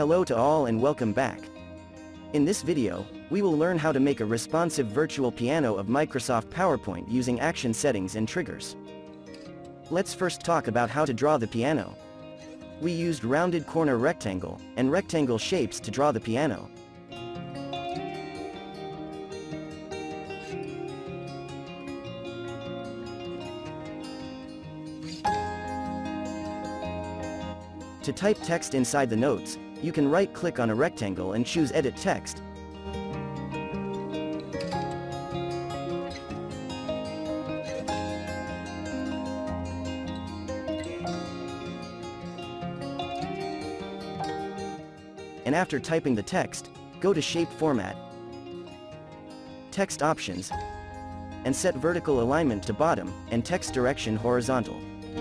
Hello to all and welcome back. In this video, we will learn how to make a responsive virtual piano of Microsoft PowerPoint using action settings and triggers. Let's first talk about how to draw the piano. We used rounded corner rectangle and rectangle shapes to draw the piano. To type text inside the notes, you can right-click on a rectangle and choose Edit Text. And after typing the text, go to Shape Format, Text Options, and set vertical alignment to bottom and text direction horizontal.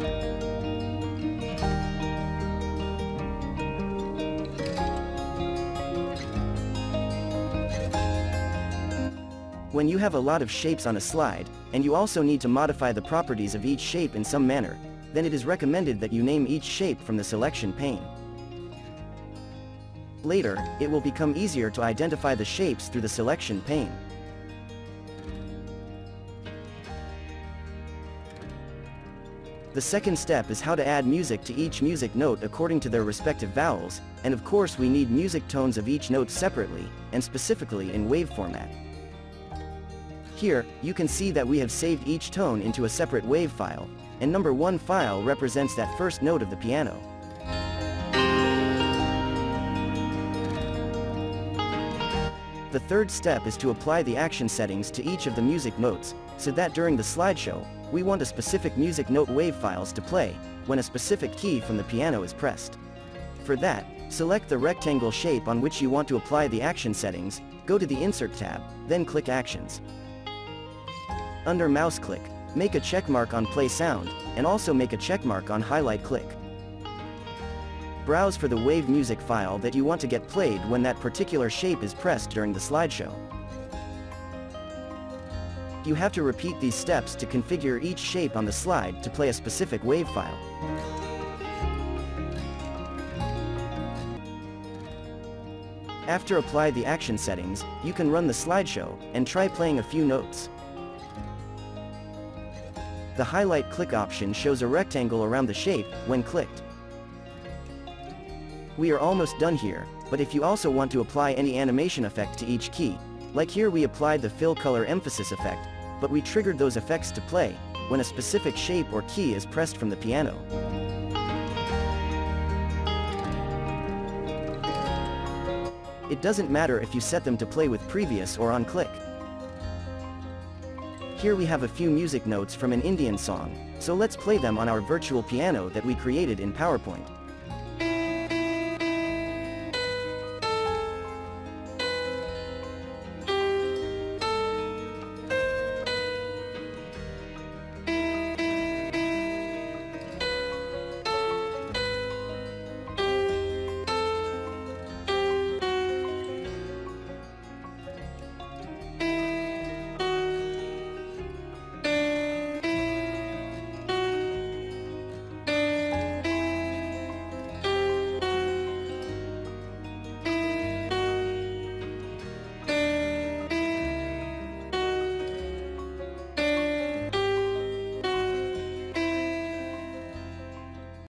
When you have a lot of shapes on a slide, and you also need to modify the properties of each shape in some manner, then it is recommended that you name each shape from the selection pane. Later, it will become easier to identify the shapes through the selection pane. The second step is how to add music to each music note according to their respective vowels, and of course we need music tones of each note separately, and specifically in wave format. Here, you can see that we have saved each tone into a separate wave file, and number 1 file represents that first note of the piano. The third step is to apply the action settings to each of the music notes, so that during the slideshow, we want a specific music note wave files to play when a specific key from the piano is pressed. For that, select the rectangle shape on which you want to apply the action settings, go to the Insert tab, then click Actions. Under mouse click, make a checkmark on Play Sound, and also make a checkmark on Highlight Click. Browse for the wave music file that you want to get played when that particular shape is pressed during the slideshow. You have to repeat these steps to configure each shape on the slide to play a specific wave file. After apply the action settings, you can run the slideshow and try playing a few notes. The highlight click option shows a rectangle around the shape when clicked. We are almost done here, but if you also want to apply any animation effect to each key, like here we applied the fill color emphasis effect, but we triggered those effects to play when a specific shape or key is pressed from the piano. It doesn't matter if you set them to play with previous or on click. Here we have a few music notes from an Indian song, so let's play them on our virtual piano that we created in PowerPoint.